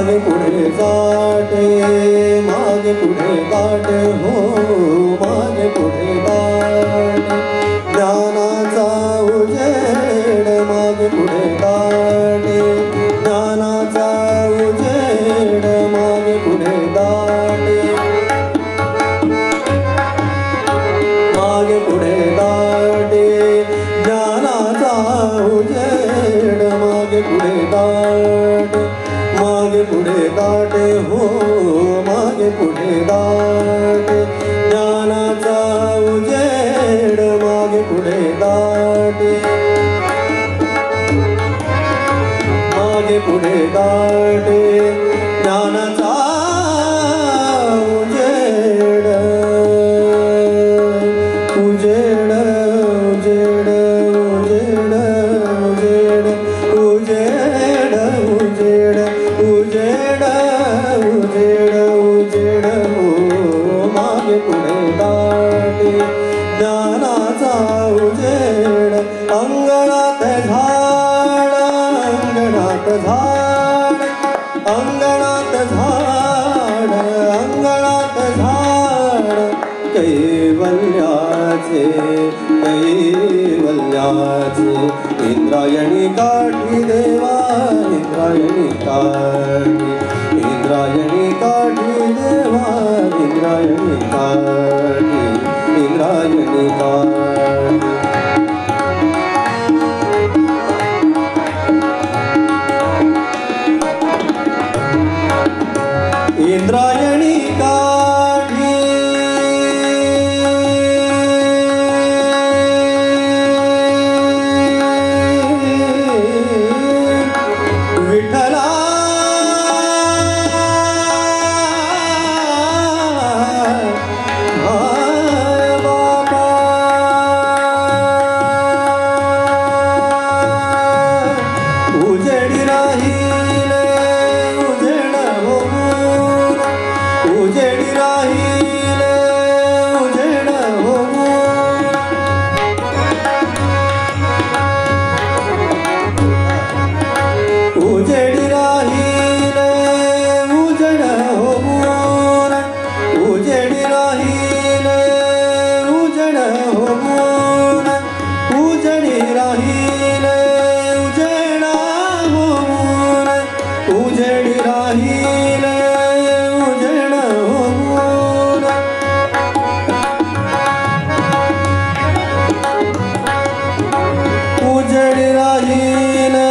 मागे पुढे काटे मागे पुढे काटे हो मागे पुढे काटे ज्ञानाचा उजेड मागे पुढे काटे ज्ञानाचा उजेड मागे पुढे काटे मागे पुढे काटे ज्ञानाचा उजेड मागे पुढे काटे मागे पुढे काटे हो मागे पुढे काटे ज्ञानाचा उजेड मागे पुढे काटे मागे पुढे काटे ज्ञानाचा उजेड उजेड उजेड उजेड उजेड उजेड उजेड उजेड उजेड हो मागे पुढे काटे ज्ञानाचा उजेड अंगणात झाड अंगणात झाड अंगणात झाड अंगणात झाड कैवल्याचे कैवल्याचे इंद्रायणी काठी देवा इंद्रायणी काठी इंद्रायणी काठी देवा इंद्रायणी काठी इंद्रायणी काठी इंद्रायणी काठी विठ्ठला बाबा उजेडी राहिले उजेड होऊन उजेडी राहिले उजेड होऊन उजेडी राहिले उजेड होऊन उजेडी राहिले उजेड होऊन उजेडी राहिले उजेड होऊन उजेडी राहिले उजेड होऊन उजेडी राहिले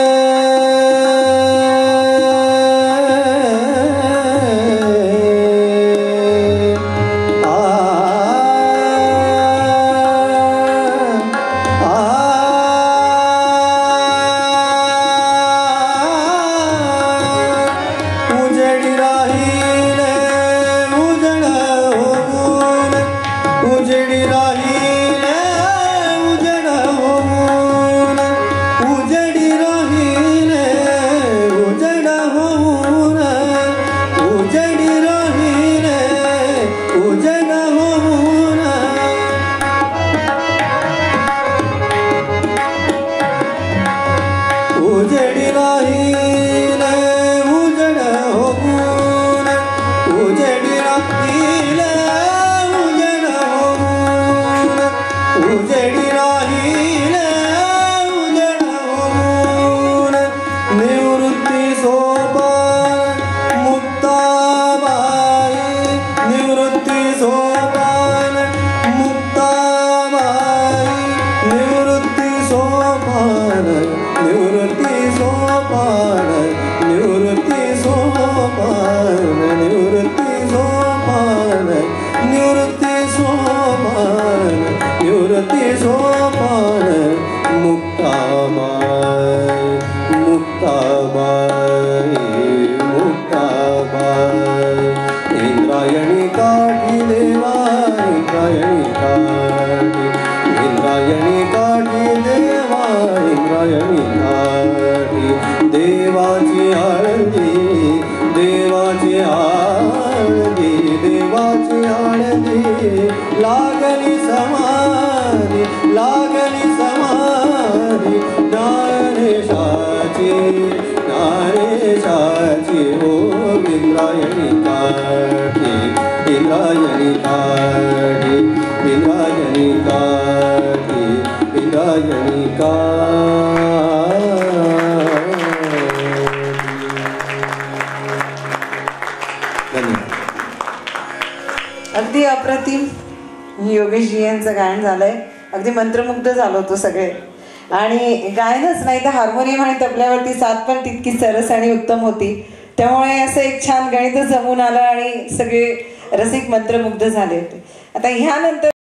उजेडी राहिले उजेड होऊन उजेडी राहिले उजेड होऊन उजेडी राहिले उजेड होऊन उजेडी राहिले उजेड होऊन उजेडी राहिले उजेड होऊन उजेडी राहिले उजेड होऊन उजेडी राहिले उजेड होऊन निवृत्ती सोपान मुक्ताबाई निवृत्ती सोपान मुक्ताबाई निवृत्ती सोपान निवृत्ती सोपान निवृत्ती सोपान निवृत्ती सोपान निवृत्ती सोपान निवृत्ती सोपान मुक्ताबाई मुक्ताबाई मुक्ताबाई इंद्रायणी काठी देवा इंद्रायणी काठी इंद्रायणी काठी देवा इंद्रायणी काठी देवाची आळंदी देवाची आळंदी देवाची आळंदी लागली समाधी लागली समाधी ज्ञानेशाची ज्ञानेशाची गणेशाची हो इंद्रायणी काठी इंद्रायणी काठी इंद्रायणी काठी इंद्रायणी काठी. अगदी अप्रतिम योगेशजी यांचं गायन झालंय. अगदी मंत्रमुग्ध झालो होतो सगळे. आणि गायनच नाही तर हार्मोनियम आणि तबल्यावरती साथ पण तितकी सरस आणि उत्तम होती. त्यामुळे असं एक छान गणित जमून आलं आणि सगळे रसिक मंत्रमुग्ध झाले होते. आता ह्यानंतर